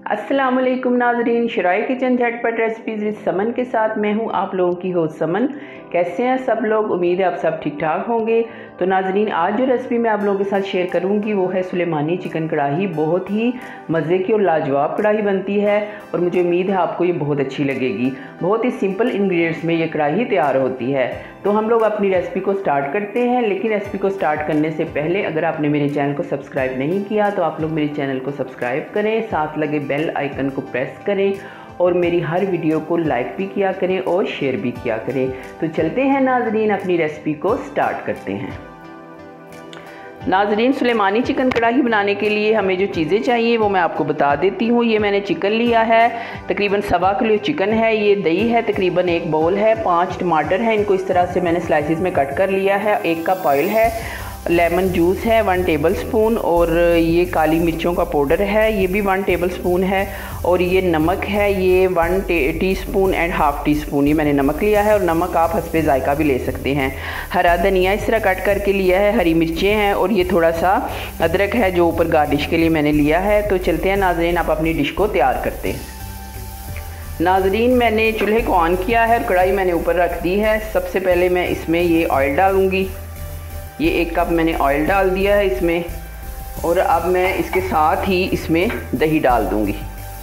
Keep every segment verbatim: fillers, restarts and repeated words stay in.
अस्सलाम वालेकुम नाज़रीन, शराय किचन झटपट रेसिपीज़ विद समन के साथ मैं हूं आप लोगों की होस्ट समन। कैसे हैं सब लोग? उम्मीद है आप सब ठीक ठाक होंगे। तो नाज़रीन, आज जो रेसिपी मैं आप लोगों के साथ शेयर करूंगी वो है सुलेमानी चिकन कढ़ाई। बहुत ही मज़े की और लाजवाब कढ़ाई बनती है और मुझे उम्मीद है आपको ये बहुत अच्छी लगेगी। बहुत ही सिंपल इंग्रेडिएंट्स में ये कढ़ाई तैयार होती है। तो हम लोग अपनी रेसिपी को स्टार्ट करते हैं, लेकिन रेसिपी को स्टार्ट करने से पहले अगर आपने मेरे चैनल को सब्सक्राइब नहीं किया तो आप लोग मेरे चैनल को सब्सक्राइब करें, साथ लगे बेल आइकन को प्रेस करें और मेरी हर वीडियो को लाइक भी किया करें और शेयर भी किया करें। तो चलते हैं नाज़रीन, अपनी रेसिपी को स्टार्ट करते हैं। नाज़रीन, सुलेमानी चिकन कढ़ाई बनाने के लिए हमें जो चीज़ें चाहिए वो मैं आपको बता देती हूँ। ये मैंने चिकन लिया है, तकरीबन सवा किलो चिकन है। ये दही है, तकरीबन एक बाउल है। पांच टमाटर हैं, इनको इस तरह से मैंने स्लाइसिस में कट कर लिया है। एक कप ऑयल है, लेमन जूस है वन टेबल स्पून, और ये काली मिर्चों का पाउडर है, ये भी वन टेबल स्पून है। और ये नमक है, ये one teaspoon and half teaspoon ये मैंने नमक लिया है, और नमक आप हस्बे जायका भी ले सकते हैं। हरा धनिया इस तरह कट करके लिया है, हरी मिर्चें हैं, और ये थोड़ा सा अदरक है जो ऊपर गार्निश के लिए मैंने लिया है। तो चलते हैं नाज़रीन, आप अपनी डिश को तैयार करते हैं। नाज़रीन, मैंने चूल्हे को ऑन किया है और कढ़ाई मैंने ऊपर रख दी है। सबसे पहले मैं इसमें ये ऑयल डालूँगी। ये एक कप मैंने ऑयल डाल दिया है इसमें, और अब मैं इसके साथ ही इसमें दही डाल दूंगी।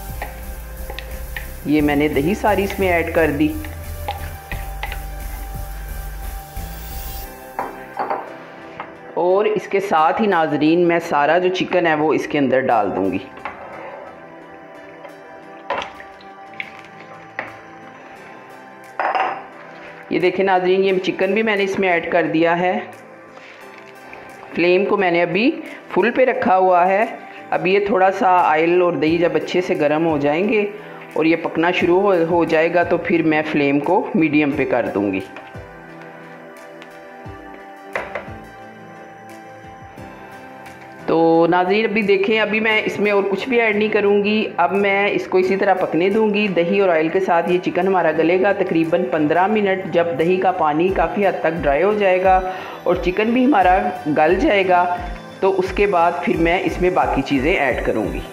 ये मैंने दही सारी इसमें ऐड कर दी। और इसके साथ ही नाज़रीन मैं सारा जो चिकन है वो इसके अंदर डाल दूंगी। ये देखें नाज़रीन, ये चिकन भी मैंने इसमें ऐड कर दिया है। फ्लेम को मैंने अभी फुल पे रखा हुआ है। अब ये थोड़ा सा ऑयल और दही जब अच्छे से गर्म हो जाएंगे और ये पकना शुरू हो, हो जाएगा तो फिर मैं फ्लेम को मीडियम पे कर दूंगी। तो नाज़रीन, अभी देखें, अभी मैं इसमें और कुछ भी ऐड नहीं करूँगी। अब मैं इसको इसी तरह पकने दूँगी। दही और ऑयल के साथ ये चिकन हमारा गलेगा तकरीबन पंद्रह मिनट। जब दही का पानी काफ़ी हद तक ड्राई हो जाएगा और चिकन भी हमारा गल जाएगा तो उसके बाद फिर मैं इसमें बाकी चीज़ें ऐड करूँगी।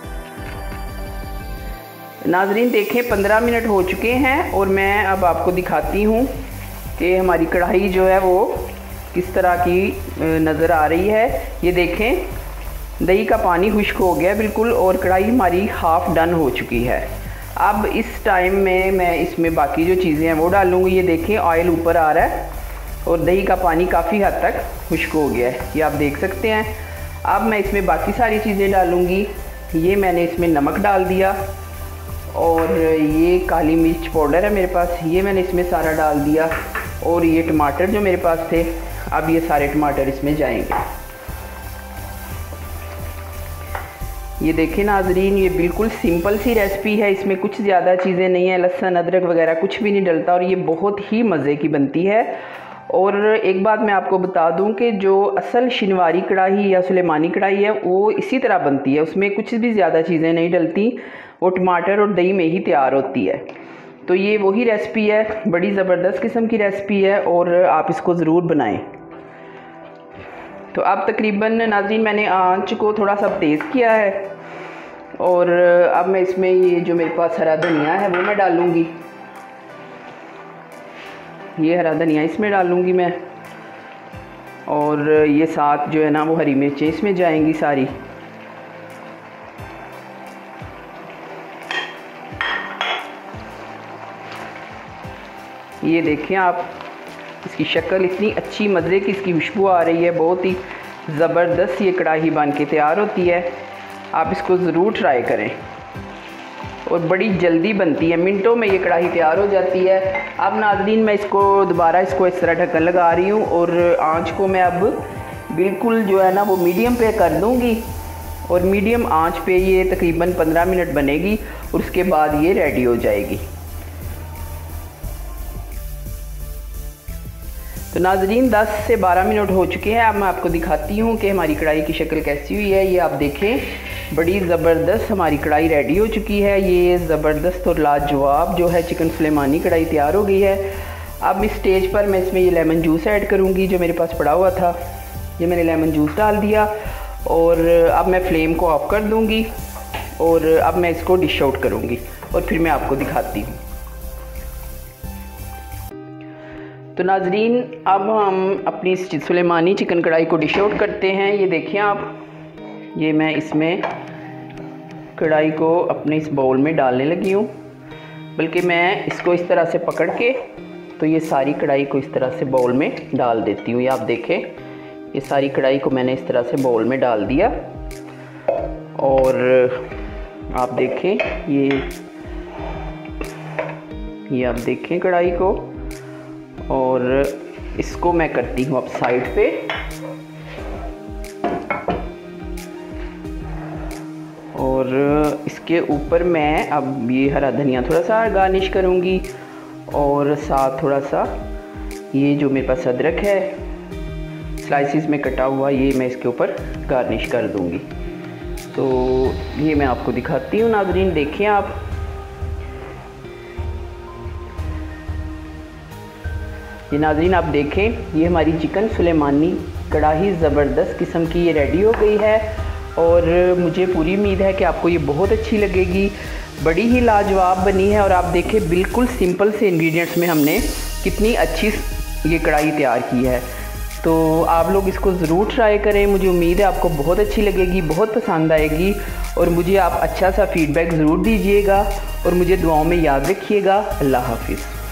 नाज़रीन देखें, पंद्रह मिनट हो चुके हैं और मैं अब आपको दिखाती हूँ कि हमारी कढ़ाई जो है वो किस तरह की नज़र आ रही है। ये देखें, दही का पानी खुश्क हो गया बिल्कुल और कढ़ाई हमारी हाफ़ डन हो चुकी है। अब इस टाइम में मैं इसमें बाकी जो चीज़ें हैं वो डालूँगी। ये देखें, ऑयल ऊपर आ रहा है और दही का पानी काफ़ी हद तक खुश्क हो गया है, ये आप देख सकते हैं। अब मैं इसमें बाकी सारी चीज़ें डालूँगी। ये मैंने इसमें नमक डाल दिया, और ये काली मिर्च पाउडर है मेरे पास, ये मैंने इसमें सारा डाल दिया। और ये टमाटर जो मेरे पास थे, अब ये सारे टमाटर इसमें जाएंगे। ये देखें नाज़रीन, ये बिल्कुल सिंपल सी रेसिपी है, इसमें कुछ ज़्यादा चीज़ें नहीं है, लहसुन अदरक वगैरह कुछ भी नहीं डलता, और ये बहुत ही मज़े की बनती है। और एक बात मैं आपको बता दूं कि जो असल शिनवारी कढ़ाई या सुलेमानी कढ़ाई है वो इसी तरह बनती है, उसमें कुछ भी ज़्यादा चीज़ें नहीं डलती, वो टमाटर और दही में ही तैयार होती है। तो ये वही रेसिपी है, बड़ी ज़बरदस्त किस्म की रेसिपी है और आप इसको ज़रूर बनाएं। तो अब तकरीबन नाज़रीन मैंने आंच को थोड़ा सा तेज़ किया है, और अब मैं इसमें ये जो मेरे पास हरा धनिया है वो मैं डालूँगी। ये हरा धनिया इसमें डालूँगी मैं, और ये साथ जो है ना वो हरी मिर्चें इसमें जाएंगी सारी। ये देखें आप, इसकी शक्ल इतनी अच्छी मज़े की इसकी खुशबू आ रही है, बहुत ही ज़बरदस्त ये कढ़ाई बन के तैयार होती है। आप इसको ज़रूर ट्राई करें, और बड़ी जल्दी बनती है, मिनटों में ये कढ़ाई तैयार हो जाती है। अब नाज़रीन मैं इसको दोबारा इसको इस तरह ढक्कन लगा रही हूँ, और आंच को मैं अब बिल्कुल जो है ना वो मीडियम पे कर दूँगी, और मीडियम आंच पे ये तकरीबन पंद्रह मिनट बनेगी और उसके बाद ये रेडी हो जाएगी। तो नाज़रीन दस से बारह मिनट हो चुके हैं। अब मैं आपको दिखाती हूँ कि हमारी कढ़ाई की शक्ल कैसी हुई है। ये आप देखें, बड़ी ज़बरदस्त हमारी कढ़ाई रेडी हो चुकी है। ये ज़बरदस्त और लाजवाब जो है चिकन सुलेमानी कढ़ाई तैयार हो गई है। अब इस स्टेज पर मैं इसमें ये लेमन जूस ऐड करूँगी जो मेरे पास पड़ा हुआ था। ये मैंने लेमन जूस डाल दिया, और अब मैं फ्लेम को ऑफ कर दूँगी। और अब मैं इसको डिश आउट करूँगी और फिर मैं आपको दिखाती हूँ। तो नाजरीन, अब हम अपनी सुलेमानी चिकन कढ़ाई को डिश आउट करते हैं। ये देखिए आप, ये मैं इसमें कढ़ाई को अपने इस बाउल में डालने लगी हूँ। बल्कि मैं इसको इस तरह से पकड़ के तो ये सारी कढ़ाई को इस तरह से बाउल में डाल देती हूँ। ये आप देखें, ये सारी कढ़ाई को मैंने इस तरह से बाउल में डाल दिया। और आप देखें, ये ये आप देखें कढ़ाई को, और इसको मैं करती हूँ अब साइड पे। और इसके ऊपर मैं अब ये हरा धनिया थोड़ा सा गार्निश करूँगी, और साथ थोड़ा सा ये जो मेरे पास अदरक है स्लाइसिस में कटा हुआ, ये मैं इसके ऊपर गार्निश कर दूँगी। तो ये मैं आपको दिखाती हूँ नाज़रीन, देखें आप। ये नाज़रीन आप देखें, ये हमारी चिकन सुलेमानी कढ़ाई ज़बरदस्त किस्म की ये रेडी हो गई है। और मुझे पूरी उम्मीद है कि आपको ये बहुत अच्छी लगेगी। बड़ी ही लाजवाब बनी है। और आप देखें, बिल्कुल सिंपल से इंग्रेडिएंट्स में हमने कितनी अच्छी ये कढ़ाई तैयार की है। तो आप लोग इसको ज़रूर ट्राई करें। मुझे उम्मीद है आपको बहुत अच्छी लगेगी, बहुत पसंद आएगी। और मुझे आप अच्छा सा फीडबैक ज़रूर दीजिएगा और मुझे दुआओं में याद रखिएगा। अल्लाह हाफिज़।